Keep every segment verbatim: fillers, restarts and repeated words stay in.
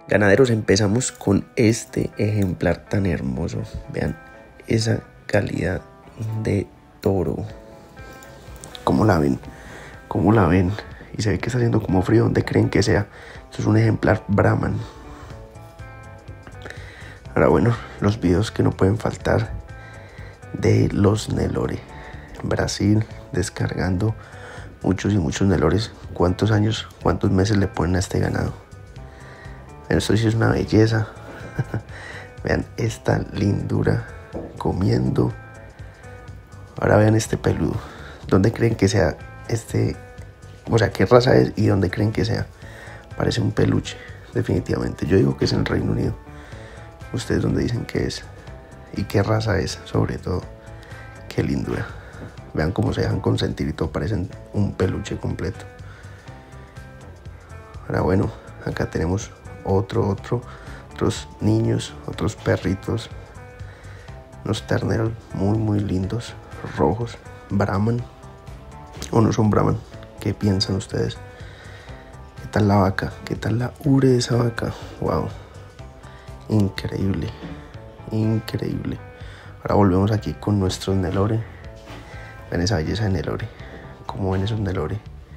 Ganaderos, empezamos con este ejemplar tan hermoso. Vean esa calidad de toro. ¿Cómo la ven? ¿Cómo la ven? Y se ve que está haciendo como frío. ¿Dónde creen que sea? Esto es un ejemplar Brahman. Ahora bueno, los videos que no pueden faltar de los Nelore. En Brasil, descargando muchos y muchos Nelores. ¿Cuántos años, cuántos meses le ponen a este ganado? Esto sí es una belleza. Vean esta lindura comiendo. Ahora vean este peludo. ¿Dónde creen que sea este? O sea, ¿qué raza es y dónde creen que sea? Parece un peluche, definitivamente. Yo digo que es en Reino Unido. ¿Ustedes dónde dicen que es? ¿Y qué raza es? Sobre todo, qué lindura. Vean cómo se dejan consentir y todo, parecen un peluche completo. Ahora bueno, acá tenemos otro, otro, otros niños, otros perritos, unos terneros muy, muy lindos, rojos, Brahman, o no son Brahman. ¿Qué piensan ustedes? ¿Qué tal la vaca? ¿Qué tal la ure de esa vaca? Wow, increíble, increíble. Ahora volvemos aquí con nuestros Nelore. Ven esa belleza de Nelore. ¿Cómo ven esos Nelore?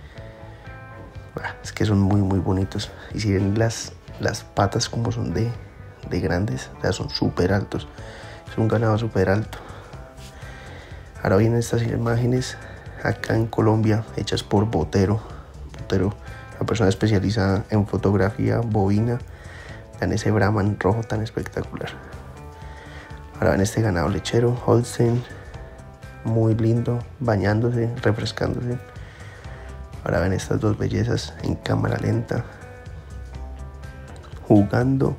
Es que son muy, muy bonitos. Y si ven las las patas como son de, de grandes, o sea, son súper altos. Es un ganado súper alto. Ahora vienen estas imágenes acá en Colombia, hechas por Botero. Botero, una persona especializada en fotografía bovina. Vean ese Brahman rojo tan espectacular. Ahora ven este ganado lechero, Holstein, muy lindo, bañándose, refrescándose. Ahora ven estas dos bellezas en cámara lenta, jugando.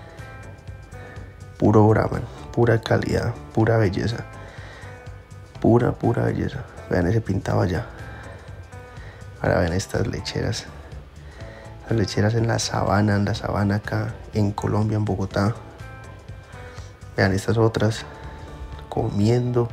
Puro Brahman, pura calidad, pura belleza, pura, pura belleza. Vean ese pintado allá. Ahora ven estas lecheras, las lecheras en la sabana, en la sabana acá en Colombia, en Bogotá. Vean estas otras comiendo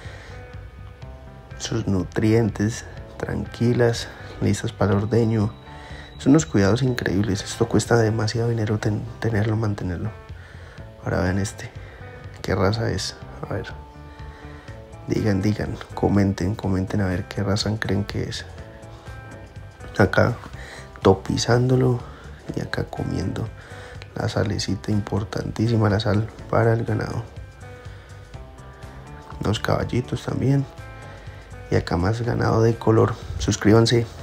sus nutrientes, tranquilas, listas para el ordeño. Son unos cuidados increíbles. Esto cuesta demasiado dinero ten, tenerlo, mantenerlo. Ahora vean este. ¿Qué raza es? A ver. Digan, digan. Comenten, comenten a ver qué raza creen que es. Acá topizándolo y acá comiendo la salecita, importantísima la sal para el ganado. Los caballitos también. Y acá más ganado de color. Suscríbanse.